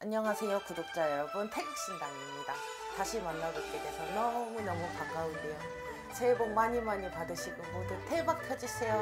안녕하세요 구독자 여러분, 태극신당입니다. 다시 만나뵙게 돼서 너무너무 반가운데요. 새해 복 많이 받으시고 모두 대박 터지세요.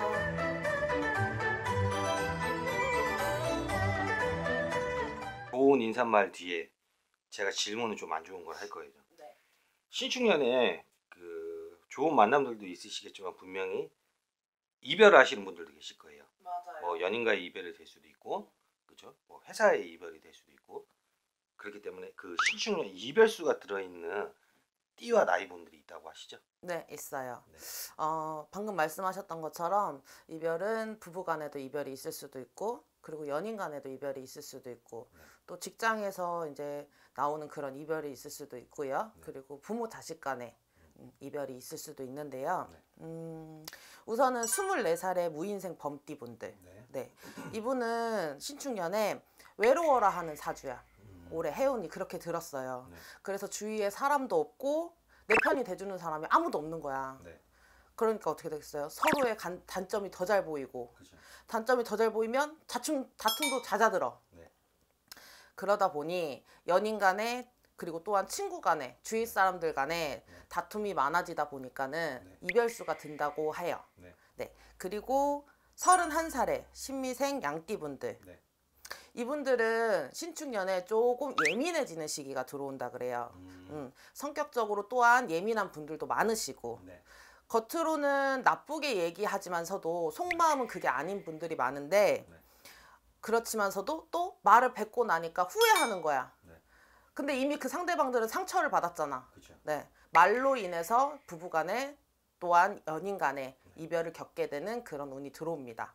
좋은 인사말 뒤에 제가 질문은 좀 안 좋은 걸 할 거예요. 네. 신축년에 좋은 만남들도 있으시겠지만 분명히 이별을 하시는 분들도 계실 거예요. 맞아요. 뭐 연인과의 이별이 될 수도 있고, 그렇죠? 뭐 회사의 이별이 될 수도 있고. 그렇기 때문에 그 신축년 이별수가 들어있는 띠와 나이분들이 있다고 하시죠? 네, 있어요. 네. 방금 말씀하셨던 것처럼 이별은 부부간에도 이별이 있을 수도 있고, 그리고 연인 간에도 이별이 있을 수도 있고, 네. 또 직장에서 이제 나오는 그런 이별이 있을 수도 있고요. 네. 그리고 부모 자식 간에 이별이 있을 수도 있는데요. 네. 우선은 24살의 무인생 범띠분들. 네. 네. 이분은 신축년에 외로워라 하는 사주야. 올해 해운이 그렇게 들었어요. 네. 그래서 주위에 사람도 없고 내 편이 돼주는 사람이 아무도 없는 거야. 네. 그러니까 어떻게 되겠어요? 서로의 단점이 더 잘 보이고, 그렇죠. 단점이 더 잘 보이면 다툼도 잦아들어. 네. 그러다 보니 연인 간에, 그리고 또한 친구 간에, 주위 사람들 간에 다툼이 많아지다 보니까는 네. 이별수가 든다고 해요. 네. 네. 그리고 31살의 신미생 양띠분들. 네. 이분들은 신축년에 조금 예민해지는 시기가 들어온다 그래요. 성격적으로 또한 예민한 분들도 많으시고, 네. 겉으로는 나쁘게 얘기하지만서도 속마음은 그게 아닌 분들이 많은데, 네. 그렇지만서도 또 말을 뱉고 나니까 후회하는 거야. 네. 근데 이미 그 상대방들은 상처를 받았잖아. 그렇죠. 네. 말로 인해서 부부간에 또한 연인 간에 이별을 겪게 되는 그런 운이 들어옵니다.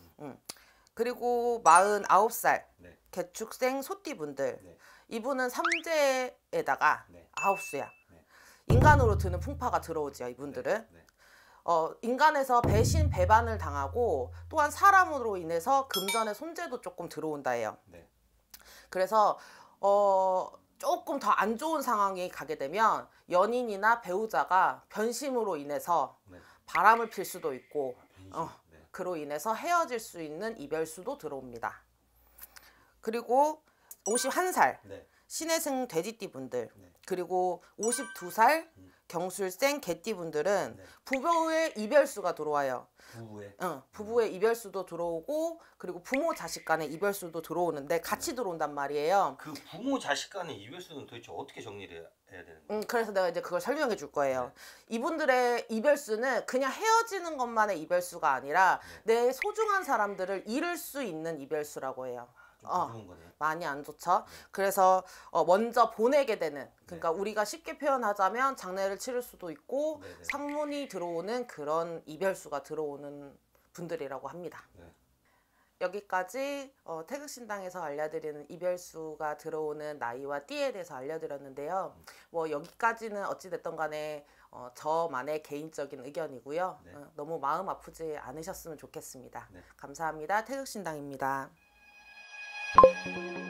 그리고 49살 네. 개축생 소띠분들. 네. 이분은 삼재에다가 네. 아홉수야. 네. 인간으로 드는 풍파가 들어오죠, 이분들은. 네. 네. 인간에서 배신 배반을 당하고, 또한 사람으로 인해서 금전의 손재도 조금 들어온다 해요. 네. 그래서 조금 더 안 좋은 상황이 가게 되면 연인이나 배우자가 변심으로 인해서 네. 바람을 필 수도 있고, 네. 그로 인해서 헤어질 수 있는 이별수도 들어옵니다. 그리고 51살 네. 신해승 돼지띠분들. 네. 그리고 52살 경술생 개띠분들은 네. 부부의 이별수가 들어와요. 부부의 부부의 이별수도 들어오고, 그리고 부모 자식 간의 이별수도 들어오는데 같이 들어온단 말이에요. 그 부모 자식 간의 이별수는 도대체 어떻게 정리를 해야 되는 거예요? 그래서 내가 이제 그걸 설명해 줄 거예요. 네. 이분들의 이별수는 그냥 헤어지는 것만의 이별수가 아니라 내 소중한 사람들을 잃을 수 있는 이별수라고 해요. 좀 안 좋은 거네요. 많이 안 좋죠. 그래서 먼저 보내게 되는, 그러니까 우리가 쉽게 표현하자면 장례를 치를 수도 있고 상문이 들어오는 그런 이별수가 들어오는 분들이라고 합니다. 네. 여기까지 태극신당에서 알려드리는 이별수가 들어오는 나이와 띠에 대해서 알려드렸는데요. 뭐 여기까지는 어찌됐든 간에 저만의 개인적인 의견이고요. 네. 너무 마음 아프지 않으셨으면 좋겠습니다. 네. 감사합니다. 태극신당입니다.